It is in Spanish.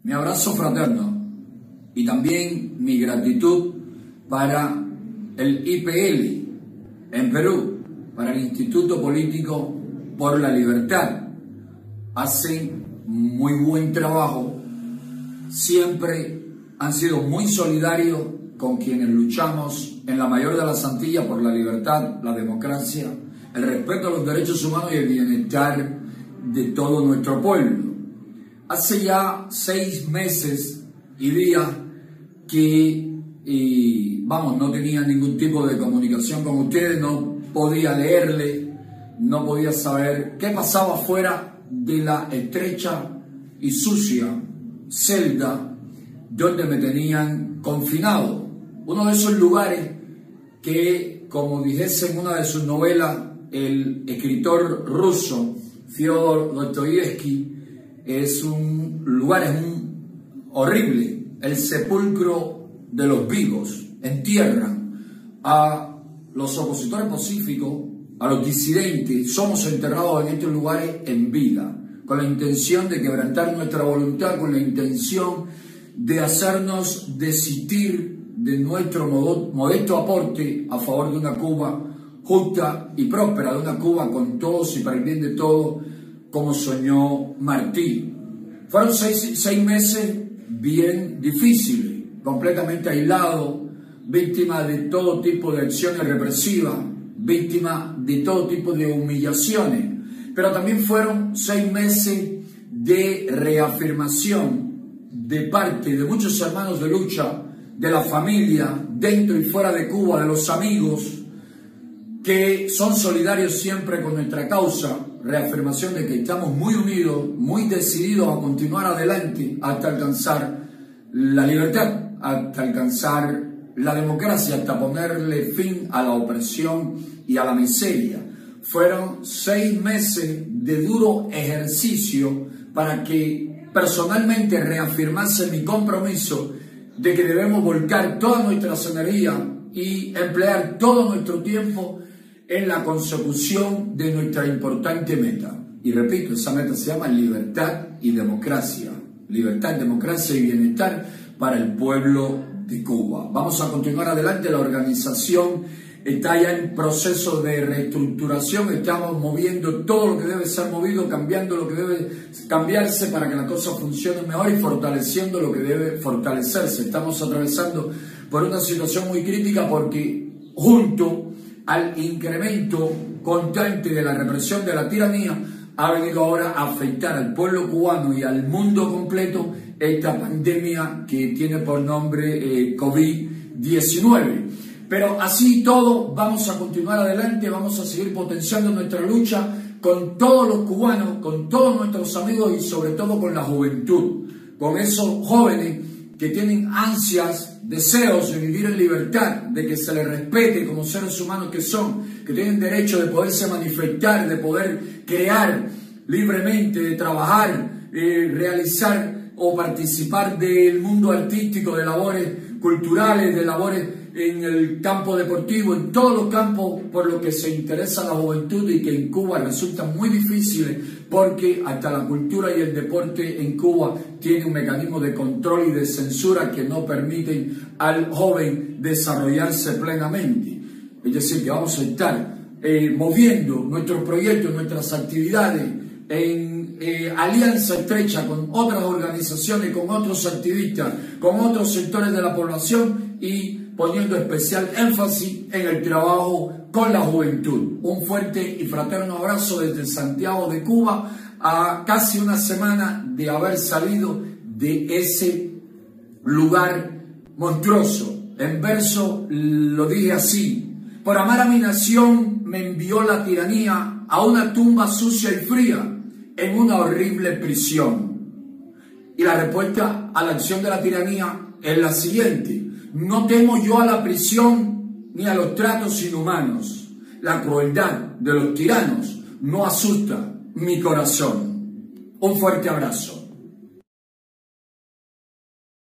mi abrazo fraterno y también mi gratitud para el IPL en Perú, para el Instituto Político por la Libertad. Hacen muy buen trabajo, siempre han sido muy solidarios con quienes luchamos en la mayor de las Antillas por la libertad, la democracia, el respeto a los derechos humanos y el bienestar de todo nuestro pueblo. Hace ya 6 meses y días que no tenía ningún tipo de comunicación con ustedes, no podía leerle, no podía saber qué pasaba afuera de la estrecha y sucia celda donde me tenían confinado. Uno de esos lugares que, como dijese en una de sus novelas el escritor ruso Fyodor Dostoyevsky, es un lugar horrible, el sepulcro de los vivos. Entierran a los opositores pacíficos, a los disidentes. Somos enterrados en estos lugares en vida, con la intención de quebrantar nuestra voluntad, con la intención de hacernos desistir de nuestro modesto aporte a favor de una Cuba justa y próspera, de una Cuba con todos y para el bien de todos, como soñó Martí. Fueron 6 meses bien difíciles, completamente aislado, víctima de todo tipo de acciones represivas, víctima de todo tipo de humillaciones, pero también fueron 6 meses de reafirmación de parte de muchos hermanos de lucha, de la familia, dentro y fuera de Cuba, de los amigos, que son solidarios siempre con nuestra causa, reafirmación de que estamos muy unidos, muy decididos a continuar adelante hasta alcanzar la libertad, hasta alcanzar la democracia, hasta ponerle fin a la opresión y a la miseria. Fueron 6 meses de duro ejercicio para que personalmente reafirmase mi compromiso de que debemos volcar toda nuestra energía y emplear todo nuestro tiempo en la consecución de nuestra importante meta. Y repito, esa meta se llama libertad y democracia. Libertad, democracia y bienestar para el pueblo de Cuba. Vamos a continuar adelante. La organización está ya en proceso de reestructuración. Estamos moviendo todo lo que debe ser movido, cambiando lo que debe cambiarse para que la cosa funcione mejor y fortaleciendo lo que debe fortalecerse. Estamos atravesando por una situación muy crítica porque junto al incremento constante de la represión de la tiranía ha venido ahora a afectar al pueblo cubano y al mundo completo esta pandemia que tiene por nombre COVID-19. Pero así todo, vamos a continuar adelante, vamos a seguir potenciando nuestra lucha con todos los cubanos, con todos nuestros amigos y sobre todo con la juventud, con esos jóvenes que tienen ansias, deseos de vivir en libertad, de que se les respete como seres humanos que son, que tienen derecho de poderse manifestar, de poder crear libremente, de trabajar, realizar o participar del mundo artístico, de labores culturales, de labores en el campo deportivo, en todos los campos por los que se interesa la juventud y que en Cuba resultan muy difíciles porque hasta la cultura y el deporte en Cuba tiene un mecanismo de control y de censura que no permiten al joven desarrollarse plenamente. Es decir, que vamos a estar moviendo nuestros proyectos, nuestras actividades en alianza estrecha con otras organizaciones, con otros activistas, con otros sectores de la población y poniendo especial énfasis en el trabajo con la juventud. Un fuerte y fraterno abrazo desde Santiago de Cuba, a casi una semana de haber salido de ese lugar monstruoso. En verso lo dije así: por amar a mi nación me envió la tiranía a una tumba sucia y fría en una horrible prisión. Y la respuesta a la acción de la tiranía es la siguiente: no temo yo a la prisión ni a los tratos inhumanos. La crueldad de los tiranos no asusta mi corazón. Un fuerte abrazo.